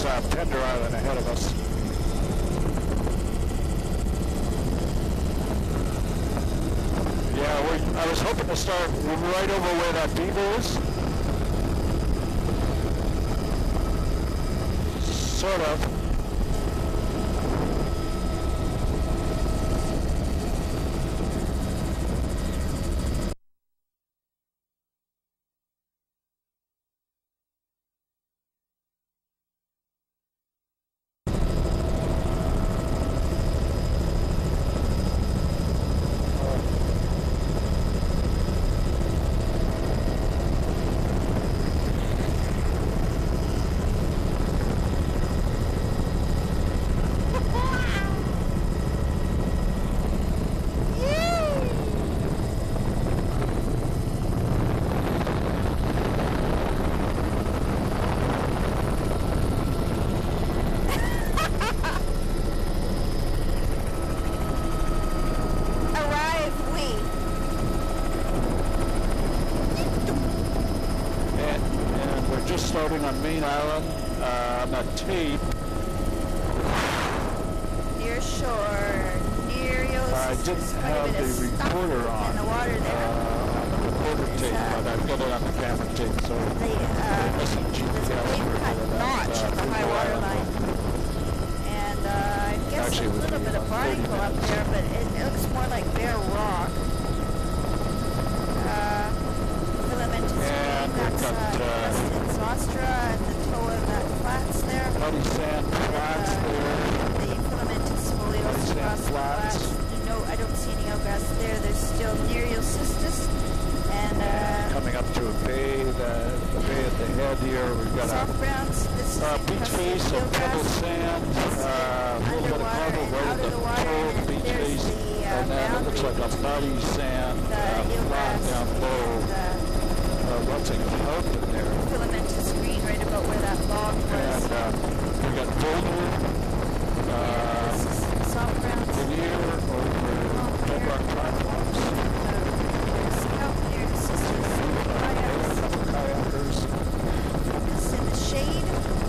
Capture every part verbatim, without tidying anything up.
uh, Pender Island ahead of us. Yeah, we're, I was hoping to start right over where that beaver is. Sort of. Starting on Main Island, uh, on that tape. Near shore, near Yost. I didn't have the recorder on. In the water there. Uh, on the recorder tape, uh, but I've got it on the camera tape, so the, uh, there's a G P S there's a clean-cut notch uh, at the high water line. And uh, I guess Actually, a little bit of barnacle up there, but it, it looks more like bare rock. Uh, filamentous green, that's uh, Ostra and the toe of that flats there. Muddy sand flats uh, there. The filamentous folios across the flats. No, I don't see any eelgrass there. There's still Nereocystis. And uh, coming up to a bay, the, the bay at the head here, we've got soft a browns. This is uh, beach face of pebble sand, uh, a little bit of cargo right at the toe of the beach face, the, uh, and then it looks like a muddy sand uh, flat down low. And, uh, what's a kelp in there? Filamentous green right about where that log was. And uh, we got boulder, uh, yeah, this is soft browns. veneer over bedrock platforms. Uh, there's kelp near the sisters. Kayaks. A couple kayakers. Focus in the shade.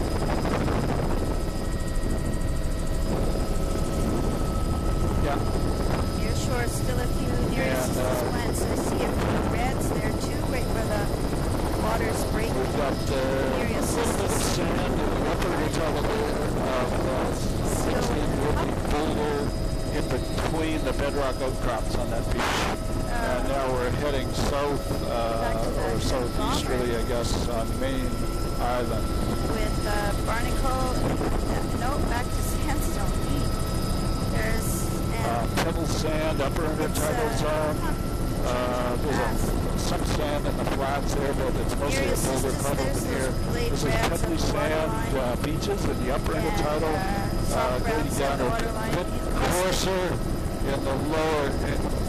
Yeah. Near shore, still a few near And, uh, plants. I see a few reds there too, right where the water's breaking. We've got uh, a little bit of sand in the upper ridge of uh, sixteen woody boulder in between the bedrock outcrops on that beach. Uh, and now we're heading south, uh, or southeasterly, I guess, on Main Island. With uh, barnacle, uh, no, back to sandstone. There's Uh, pebble sand, upper intertidal uh, zone. Uh, there's a, some sand in the flats there, but it's mostly a boulder puddle here. This is pebbly sand uh, beaches in the upper intertidal, uh, grading down a bit coarser in the lower. In,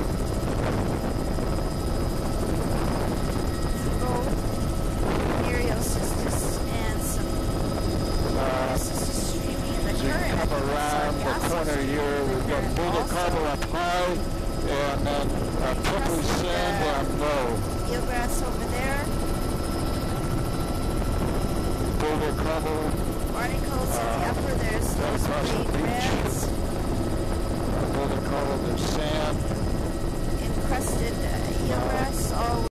and some uh, streaming in the as we current. come around the corner here, we've got boulder cobble up high, and then uh, pebbly sand down low. Eelgrass over there. Boulder cobble. Barnacles uh, in the upper. There's those across the big beach. reds. Uh, boulder cobble, there's sand. Encrusted uh, eelgrass all